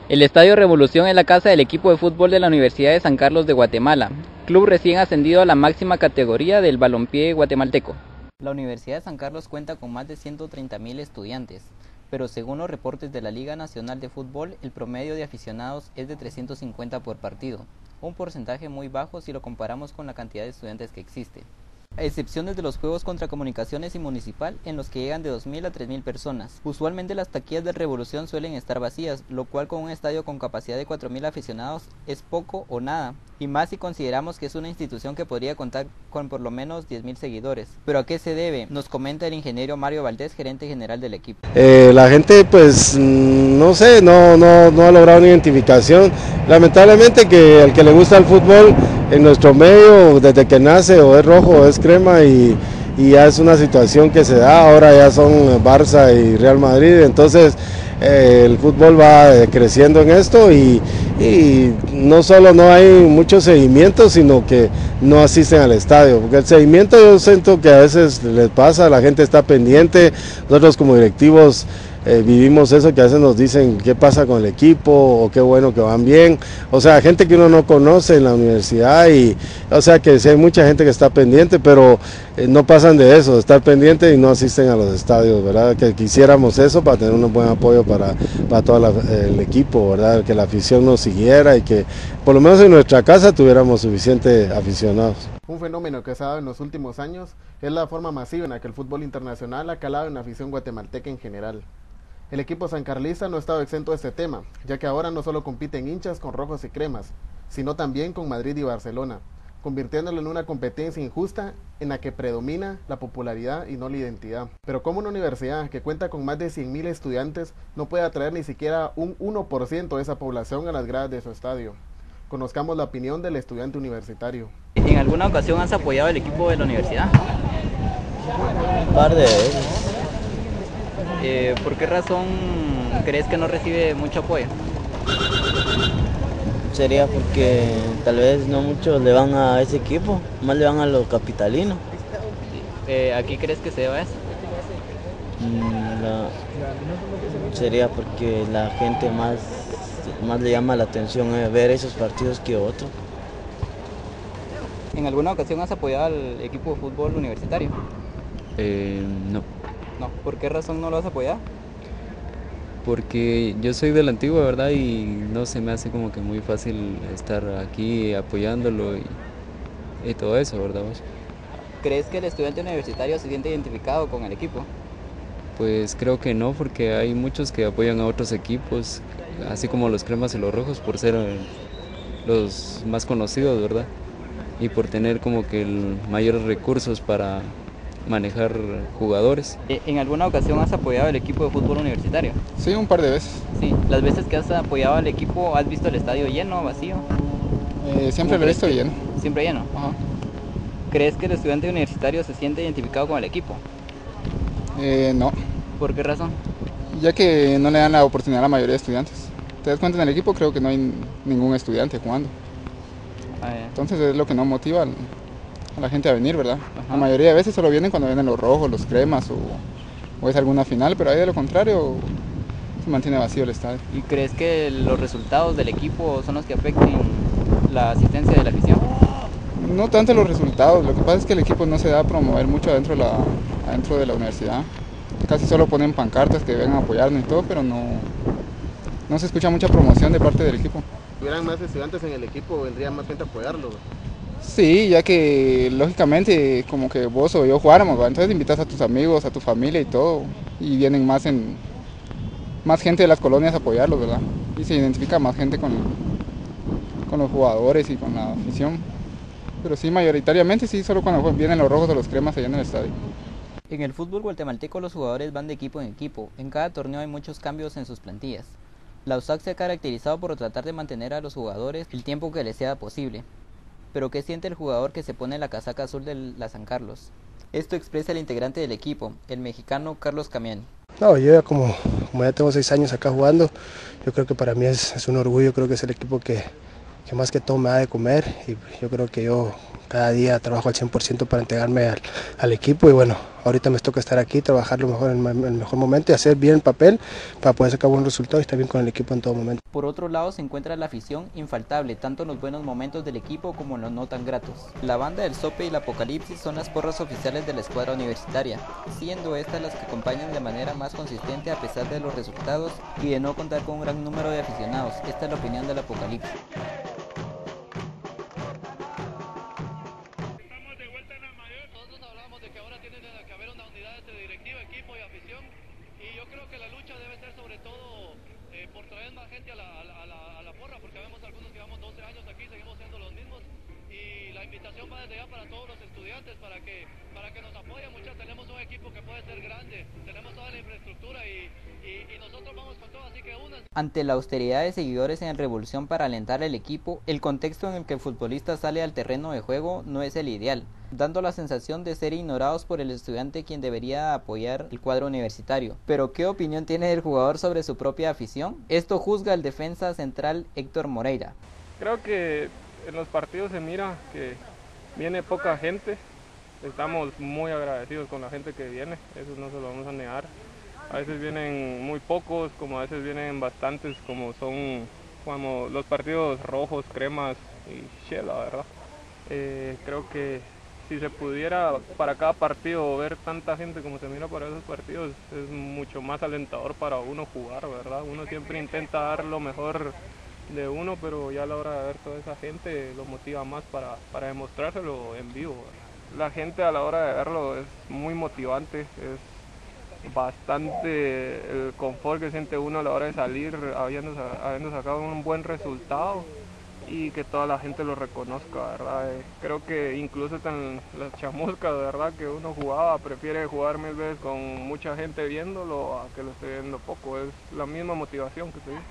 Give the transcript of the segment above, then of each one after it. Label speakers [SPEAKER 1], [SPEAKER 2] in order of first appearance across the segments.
[SPEAKER 1] El Estadio Revolución es la casa del equipo de fútbol de la Universidad de San Carlos de Guatemala, club recién ascendido a la máxima categoría del balompié guatemalteco. La Universidad de San Carlos cuenta con más de 130.000 estudiantes, pero según los reportes de la Liga Nacional de Fútbol, el promedio de aficionados es de 350 por partido, un porcentaje muy bajo si lo comparamos con la cantidad de estudiantes que existe. A excepciones de los juegos contra Comunicaciones y Municipal, en los que llegan de 2.000 a 3.000 personas. Usualmente las taquillas de Revolución suelen estar vacías, lo cual con un estadio con capacidad de 4.000 aficionados es poco o nada, y más si consideramos que es una institución que podría contar con por lo menos 10.000 seguidores. ¿Pero a qué se debe? Nos comenta el ingeniero Mario Valdés, gerente general del equipo.
[SPEAKER 2] La gente pues no sé, no ha logrado una identificación. Lamentablemente que al que le gusta el fútbol en nuestro medio desde que nace o es rojo o es crema y ya es una situación que se da, ahora ya son Barça y Real Madrid, entonces el fútbol va creciendo en esto y no solo no hay mucho seguimiento, sino que no asisten al estadio, porque el seguimiento yo siento que a veces les pasa, la gente está pendiente, nosotros como directivos vivimos eso, que a veces nos dicen qué pasa con el equipo o qué bueno que van bien, o sea, gente que uno no conoce en la universidad y o sea que sí hay mucha gente que está pendiente, pero no pasan de eso, de estar pendiente y no asisten a los estadios, ¿verdad? Que quisiéramos eso para tener un buen apoyo para todo el equipo, ¿verdad? Que la afición nos siguiera y que por lo menos en nuestra casa tuviéramos suficientes aficionados.
[SPEAKER 3] Un fenómeno que se ha dado en los últimos años es la forma masiva en la que el fútbol internacional ha calado en la afición guatemalteca en general. El equipo sancarlista no ha estado exento de este tema, ya que ahora no solo compiten hinchas con rojos y cremas, sino también con Madrid y Barcelona, convirtiéndolo en una competencia injusta en la que predomina la popularidad y no la identidad. Pero como una universidad que cuenta con más de 100.000 estudiantes no puede atraer ni siquiera un 1% de esa población a las gradas de su estadio. Conozcamos la opinión del estudiante universitario.
[SPEAKER 1] ¿En alguna ocasión has apoyado al equipo de la universidad?
[SPEAKER 4] Un par de veces.
[SPEAKER 1] ¿Por qué razón crees que no recibe mucho apoyo?
[SPEAKER 4] Sería porque tal vez no muchos le van a ese equipo, más le van a los capitalinos.
[SPEAKER 1] ¿A qué crees que se deba eso?
[SPEAKER 4] Sería porque la gente más le llama la atención ver esos partidos que otros.
[SPEAKER 1] ¿En alguna ocasión has apoyado al equipo de fútbol universitario?
[SPEAKER 5] No.
[SPEAKER 1] No, ¿por qué razón no lo has apoyado?
[SPEAKER 5] Porque yo soy de la antigua, ¿verdad? Y no se me hace como que muy fácil estar aquí apoyándolo y todo eso, ¿verdad?
[SPEAKER 1] ¿Crees que el estudiante universitario se siente identificado con el equipo?
[SPEAKER 5] Pues creo que no, porque hay muchos que apoyan a otros equipos, así como los cremas y los rojos, por ser los más conocidos, ¿verdad? Y por tener como que mayores recursos para manejar jugadores.
[SPEAKER 1] ¿En alguna ocasión has apoyado al equipo de fútbol universitario?
[SPEAKER 6] Sí, un par de veces.
[SPEAKER 1] Sí, las veces que has apoyado al equipo, ¿has visto el estadio lleno o vacío?
[SPEAKER 6] Siempre lo he visto lleno.
[SPEAKER 1] ¿Siempre lleno?
[SPEAKER 6] Ajá.
[SPEAKER 1] ¿Crees que el estudiante universitario se siente identificado con el equipo?
[SPEAKER 6] No.
[SPEAKER 1] ¿Por qué razón?
[SPEAKER 6] Ya que no le dan la oportunidad a la mayoría de estudiantes. Te das cuenta, en el equipo creo que no hay ningún estudiante jugando. Entonces es lo que no motiva a la gente a venir, ¿verdad? Ajá. La mayoría de veces solo vienen cuando vienen los rojos, los cremas o es alguna final, pero ahí de lo contrario se mantiene vacío el estadio.
[SPEAKER 1] ¿Y crees que los resultados del equipo son los que afecten la asistencia de la afición?
[SPEAKER 6] No tanto los resultados, lo que pasa es que el equipo no se da a promover mucho adentro de la universidad. Casi solo ponen pancartas que vengan a apoyarnos y todo, pero no se escucha mucha promoción de parte del equipo.
[SPEAKER 3] Si hubieran más estudiantes en el equipo, vendría más gente a apoyarlo.
[SPEAKER 6] Sí, ya que lógicamente como que vos o yo jugáramos, ¿va? Entonces invitas a tus amigos, a tu familia y todo, y vienen más gente de las colonias a apoyarlos, ¿verdad? Y se identifica más gente con los jugadores y con la afición. Pero sí, mayoritariamente sí, solo cuando vienen los rojos o los cremas allá en el estadio.
[SPEAKER 1] En el fútbol guatemalteco los jugadores van de equipo en equipo. En cada torneo hay muchos cambios en sus plantillas. La USAC se ha caracterizado por tratar de mantener a los jugadores el tiempo que les sea posible. Pero ¿qué siente el jugador que se pone la casaca azul de la San Carlos? Esto expresa el integrante del equipo, el mexicano Carlos Camiani.
[SPEAKER 7] No, yo como ya tengo 6 años acá jugando, yo creo que para mí es un orgullo, creo que es el equipo que más que todo me da de comer, y yo creo que yo cada día trabajo al 100% para entregarme al equipo, y bueno, ahorita me toca estar aquí, trabajar lo mejor en el mejor momento y hacer bien el papel para poder sacar buen resultado y estar bien con el equipo en todo momento.
[SPEAKER 1] Por otro lado se encuentra la afición infaltable, tanto en los buenos momentos del equipo como en los no tan gratos. La banda del Sope y el Apocalipsis son las porras oficiales de la escuadra universitaria, siendo estas las que acompañan de manera más consistente a pesar de los resultados y de no contar con un gran número de aficionados. Esta es la opinión del Apocalipsis.
[SPEAKER 8] Por traer más gente a la porra, porque vemos algunos que llevamos 12 años aquí, seguimos siendo los mismos, y la invitación va desde ya para todos los estudiantes para que nos apoyen. Muchachos, tenemos un equipo que puede ser grande, tenemos toda la infraestructura y nosotros vamos con todo, así que únanse.
[SPEAKER 1] Ante la austeridad de seguidores en Revolución para alentar al equipo, el contexto en el que el futbolista sale al terreno de juego no es el ideal, dando la sensación de ser ignorados por el estudiante, quien debería apoyar el cuadro universitario. Pero ¿qué opinión tiene el jugador sobre su propia afición? Esto juzga el defensa central Héctor Moreira.
[SPEAKER 9] Creo que en los partidos se mira que viene poca gente, estamos muy agradecidos con la gente que viene, eso no se lo vamos a negar. A veces vienen muy pocos, como a veces vienen bastantes, como son los partidos rojos, cremas y Shell, la verdad. Creo que si se pudiera para cada partido ver tanta gente como se mira para esos partidos, es mucho más alentador para uno jugar, ¿verdad? Uno siempre intenta dar lo mejor de uno, pero ya a la hora de ver toda esa gente lo motiva más para demostrárselo en vivo, ¿verdad? La gente a la hora de verlo es muy motivante, es bastante el confort que siente uno a la hora de salir habiendo sacado un buen resultado y que toda la gente lo reconozca, ¿verdad? Creo que incluso tan las chamuscas, ¿verdad?, que uno jugaba, prefiere jugar 1000 veces con mucha gente viéndolo a que lo esté viendo poco, es la misma motivación que te digo.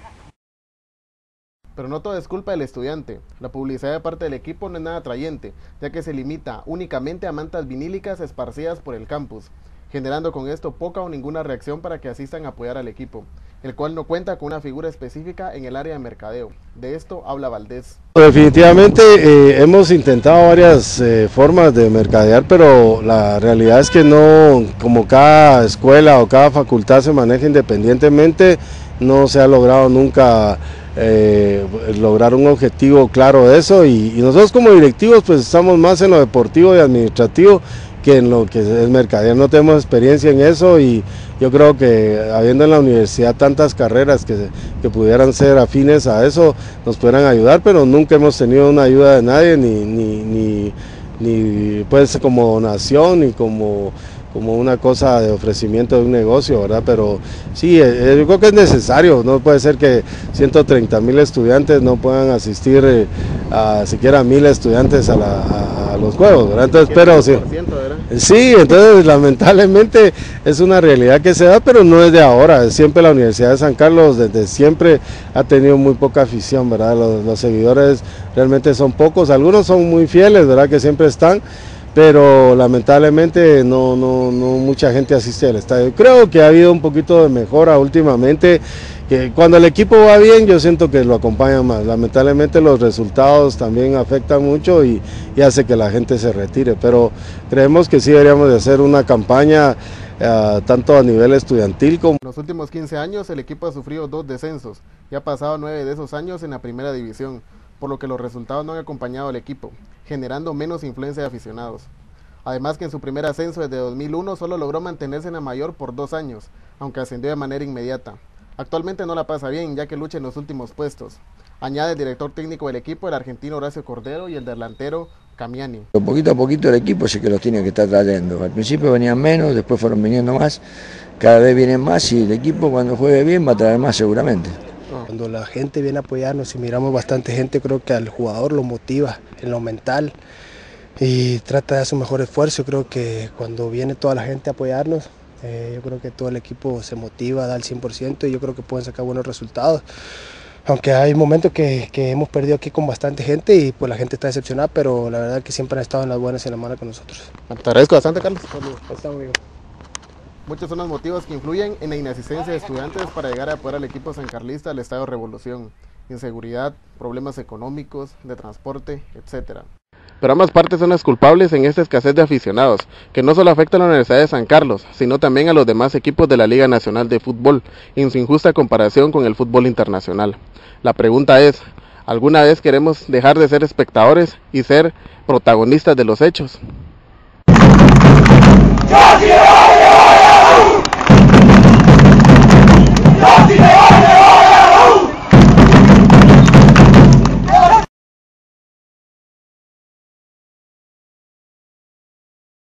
[SPEAKER 3] Pero no todo es culpa del estudiante. La publicidad de parte del equipo no es nada atrayente, ya que se limita únicamente a mantas vinílicas esparcidas por el campus, generando con esto poca o ninguna reacción para que asistan a apoyar al equipo, el cual no cuenta con una figura específica en el área de mercadeo. De esto habla Valdés.
[SPEAKER 2] Definitivamente hemos intentado varias formas de mercadear, pero la realidad es que no, como cada escuela o cada facultad se maneja independientemente, no se ha logrado nunca lograr un objetivo claro de eso, y nosotros como directivos pues estamos más en lo deportivo y administrativo que en lo que es mercadear. No tenemos experiencia en eso, y yo creo que habiendo en la universidad tantas carreras que pudieran ser afines a eso, nos pudieran ayudar, pero nunca hemos tenido una ayuda de nadie, ni pues como donación, ni como una cosa de ofrecimiento de un negocio, ¿verdad? Pero sí, yo creo que es necesario, no puede ser que 130,000 estudiantes no puedan asistir a siquiera 1000 estudiantes a los juegos, ¿verdad? Entonces, pero sí. Sí, entonces lamentablemente es una realidad que se da, pero no es de ahora, siempre la Universidad de San Carlos desde siempre ha tenido muy poca afición, ¿verdad? Los seguidores realmente son pocos, algunos son muy fieles, ¿verdad?, que siempre están, pero lamentablemente no mucha gente asiste al estadio. Creo que ha habido un poquito de mejora últimamente, que cuando el equipo va bien yo siento que lo acompañan más. Lamentablemente los resultados también afectan mucho y hace que la gente se retire, pero creemos que sí deberíamos de hacer una campaña tanto a nivel estudiantil como...
[SPEAKER 3] En los últimos 15 años el equipo ha sufrido 2 descensos y ha pasado 9 de esos años en la primera división, por lo que los resultados no han acompañado al equipo, generando menos influencia de aficionados. Además que en su primer ascenso desde 2001 solo logró mantenerse en la mayor por 2 años, aunque ascendió de manera inmediata. Actualmente no la pasa bien, ya que lucha en los últimos puestos. Añade el director técnico del equipo, el argentino Horacio Cordero, y el delantero Camiani.
[SPEAKER 10] Poquito a poquito el equipo sí que los tiene que estar trayendo. Al principio venían menos, después fueron viniendo más, cada vez vienen más, y el equipo cuando juegue bien va a traer más seguramente.
[SPEAKER 7] Cuando la gente viene a apoyarnos y miramos bastante gente, creo que al jugador lo motiva en lo mental y trata de hacer un mejor esfuerzo. Creo que cuando viene toda la gente a apoyarnos, yo creo que todo el equipo se motiva, da el 100%, y yo creo que pueden sacar buenos resultados. Aunque hay momentos que hemos perdido aquí con bastante gente y pues la gente está decepcionada, pero la verdad que siempre han estado en las buenas y en las malas con nosotros.
[SPEAKER 3] Te agradezco bastante, Carlos.
[SPEAKER 7] Estamos bien.
[SPEAKER 3] Muchos son los motivos que influyen en la inasistencia de estudiantes para llegar a apoyar al equipo sancarlista al Estadio Revolución. inseguridad, problemas económicos, de transporte, etc.
[SPEAKER 11] Pero ambas partes son las culpables en esta escasez de aficionados, que no solo afecta a la Universidad de San Carlos, sino también a los demás equipos de la Liga Nacional de Fútbol, en su injusta comparación con el fútbol internacional. La pregunta es, ¿alguna vez queremos dejar de ser espectadores y ser protagonistas de los hechos?
[SPEAKER 12] ¡Yo quiero!